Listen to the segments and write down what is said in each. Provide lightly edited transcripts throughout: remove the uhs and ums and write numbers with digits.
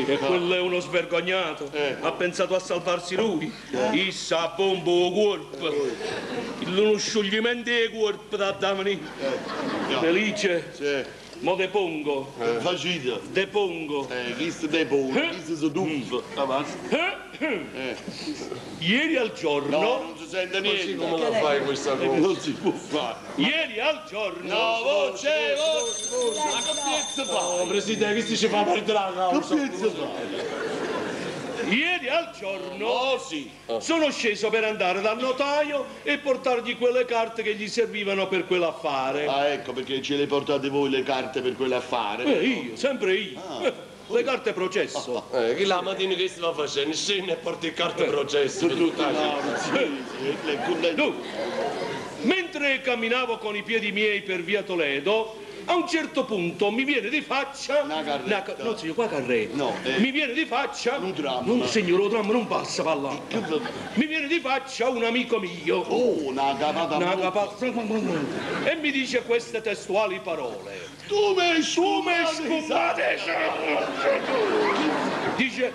E quello è uno svergognato. Ha pensato a salvarsi lui. Issa bomba il corpo. Uno scioglimento del corpo da damani. Felice. Sì. Mo depongo. Facile. Depongo. Chi si depone? Chi si duffa? Avanti. Ieri al giorno. No, non si sente niente. Come la fai questa cosa? Non si può fare. Ieri al giorno. No, voce, voce. Ma che piazza fa? Oh, Presidente, che si fa perdere la causa? Che piazza fa? Ieri al giorno. Oh, sì. Sono sceso per andare dal notaio e portargli quelle carte che gli servivano per quell'affare. Ah, ecco perché ce le portate voi le carte per quell'affare. Io, sempre io. Le carte processo. Chi la mattina che stava facendo? Scende e porta il carte processo. Mentre camminavo con i piedi miei per via Toledo, a un certo punto mi viene di faccia. Una carretta. No, signor, qua carretta. No, Mi viene di faccia. un tram. Non, signor, lo tram non passa per là. Mi viene di faccia un amico mio. Oh, una capata. E mi dice queste testuali parole. Tu mi Scumate! Dice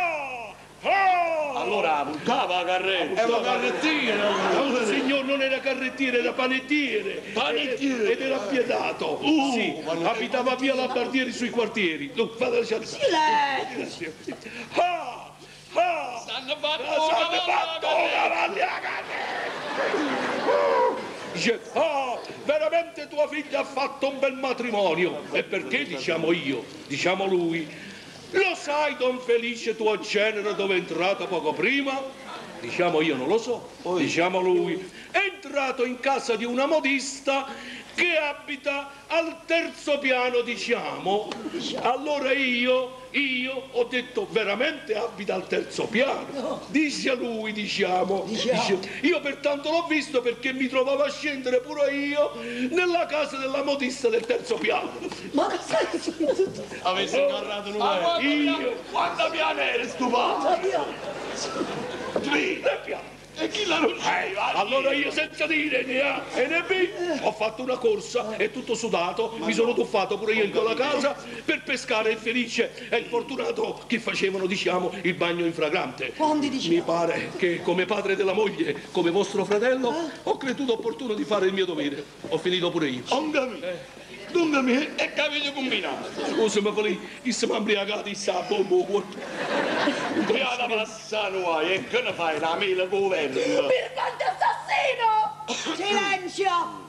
Allora, cava la carretta. È una carrettina! no, signor, non era carrettiere, era panettiere. Panettiere? Ed era appietato. Sì, abitava via la Bardieri sui quartieri. Tu, fate lasciare. Silenzio! Stanno fatto cavalli a Dice, veramente tua figlia ha fatto un bel matrimonio. E perché diciamo io? Diciamo lui. Lo sai, don Felice, tuo genero, dove è entrato poco prima? Diciamo io, non lo so. Diciamo lui. È entrato in casa di una modista che abita al terzo piano, diciamo. Allora io ho detto, veramente abita al terzo piano? Dice a lui, diciamo. Dice, io pertanto l'ho visto perché mi trovavo a scendere pure io nella casa della modista del terzo piano. Ma cosa è successo? Avessi incarrato nulla. Io, Quanta piana eri stupato? tre piani. E chi la non Allora io senza dire né A e né B ho fatto una corsa e tutto sudato, mi sono tuffato pure io in quella casa per pescare il Felice e il Fortunato che facevano, diciamo, il bagno in fragrante. Quando Mi diceva? pare che come padre della moglie, come vostro fratello, ho creduto opportuno di fare il mio dovere. Ho finito pure io. Dunque mi E capito combinato. Scusami, Felice, chi si mi ha imbriagato in bombo. Piada passano e che ne fai la mela governo? Birgante assassino! Silenzio!